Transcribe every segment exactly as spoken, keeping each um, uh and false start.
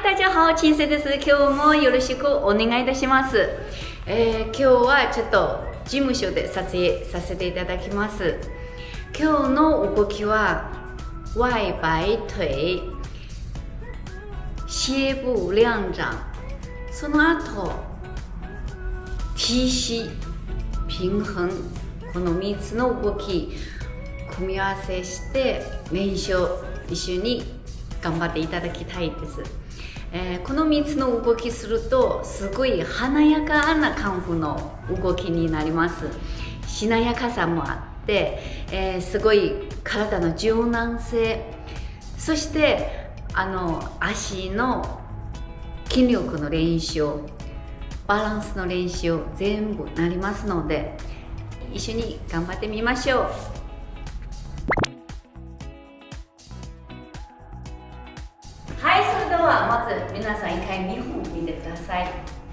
大家好、陳生です。今日もよろしくお願いいたします。えー、今日はちょっと事務所で撮影させていただきます。今日の動きは外摆腿、斜部兩掌、その後 T 字、平衡、このみっつの動き組み合わせして練習一緒に頑張っていただきたいです。えー、このみっつの動きするとすごい華やかなカンフーの動きになります。しなやかさもあって、えー、すごい体の柔軟性、そしてあの足の筋力の練習、バランスの練習全部なりますので、一緒に頑張ってみましょう。はい、それではまず皆さん一回見本見てください。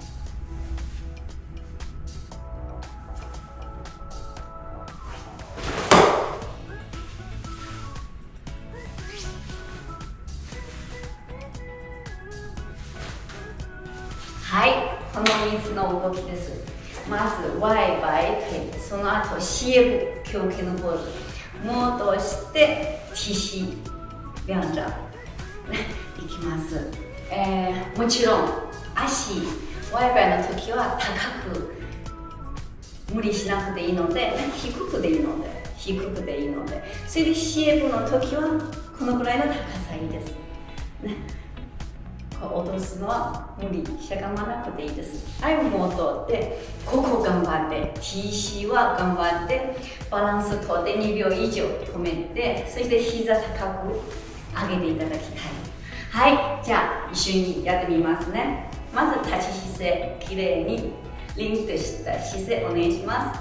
はい、このみっつの動きです。まず外摆腿、その後斜部胸筋のポーズ、戻して T 字兩掌いきます。えー、もちろん足外摆の時は高く無理しなくていいので、低くでいいので低くでいいので、それで斜部の時はこのぐらいの高さいいですね。落とすのは無理しゃがまなくていいです。はい、戻ってここ頑張って T 字は頑張ってバランスとってにびょう以上止めて、そして膝高く上げていただきたい。はい、じゃあ一緒にやってみますね。まず立ち姿勢、きれいに凛とした姿勢お願いします。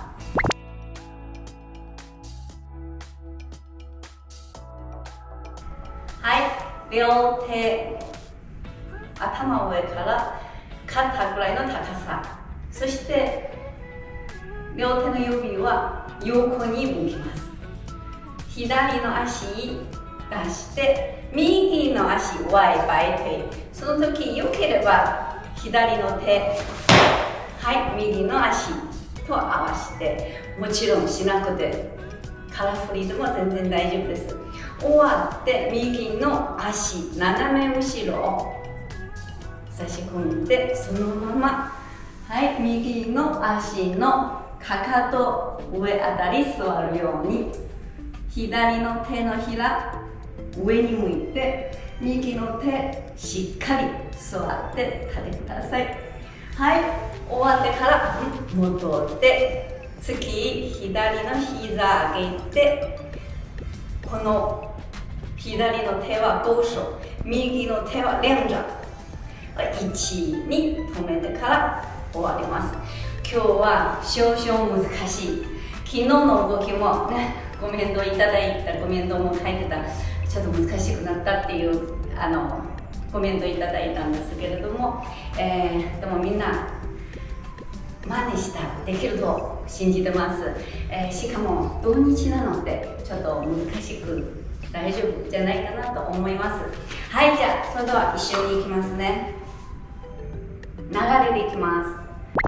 はい、両手頭上から肩ぐらいの高さ、そして両手の指は横に向きます。左の足出して右の足外摆腿、その時良ければ左の手、はい、右の足と合わせて、もちろんしなくて空振りでも全然大丈夫です。終わって右の足斜め後ろを差し込んで、そのまま、はい、右の足のかかと上あたり座るように、左の手のひら上に向いて、右の手しっかり座って立ててください。はい、終わってから戻って、次左の膝上げて、この左の手は交渉、右の手は兩掌、いちに止めてから終わります。今日は少々難しい。昨日の動きもね、コメントいただいた、コメントも書いてた、ちょっと難しくなったっていうあのコメントいただいたんですけれども、えー、でもみんな真似したらできると信じてます。えー、しかも土日なのでちょっと難しく大丈夫じゃないかなと思います。はい、じゃあそれでは一緒にいきますね。流れでいきます。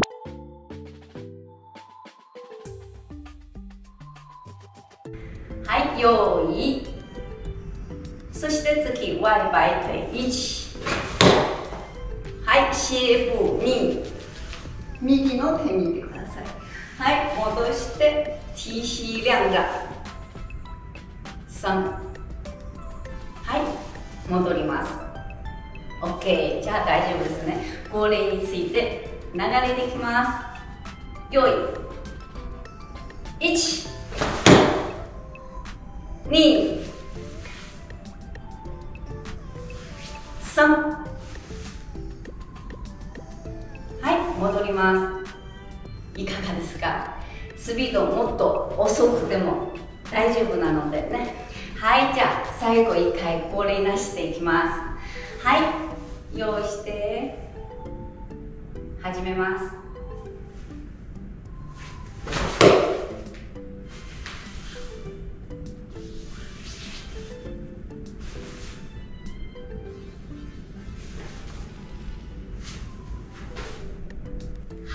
はい、用意。そして次、外摆腿いち。はい、斜部に。右の手見てください。はい、戻して T 字兩掌。さん。はい、戻ります。OK、じゃあ大丈夫ですね。これについて流れていきます。用意。いち、に、さん。はい、戻ります。いかがですか？スピードもっと遅くても大丈夫なのでね。はい、じゃあ最後いっかいこれなしていきます。はい、用意して始めます。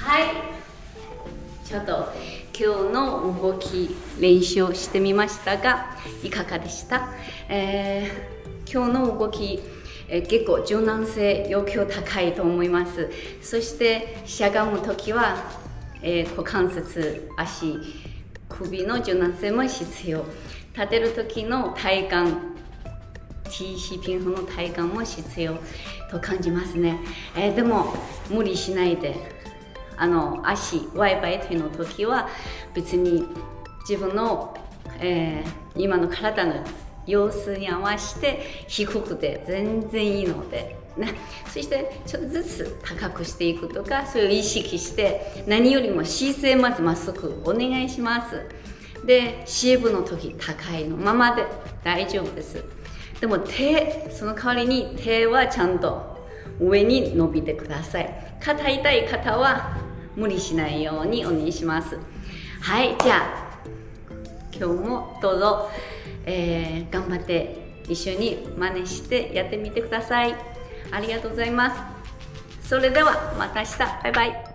はい、ちょっと今日の動き練習をしてみましたがいかがでした？えー、今日の動き、えー、結構柔軟性要求高いと思います。そしてしゃがむときは、えー、股関節、足、首の柔軟性も必要。立てるときの体幹、T 字ピンフの体幹も必要と感じますね。えー、でも無理しないで、あの足、ワイバイというの時は別に自分の、えー、今の体の様子に合わせて低くて全然いいので、ね、そしてちょっとずつ高くしていくとか、そういう意識して何よりも姿勢まずまっすぐお願いします。で、シェイブの時高いのままで大丈夫です。でも手、その代わりに手はちゃんと上に伸びてください。肩痛い方は無理しないようにお願いします。はい、じゃあ今日もどうぞ、えー、頑張って一緒に真似してやってみてください。ありがとうございます。それではまた明日。バイバイ。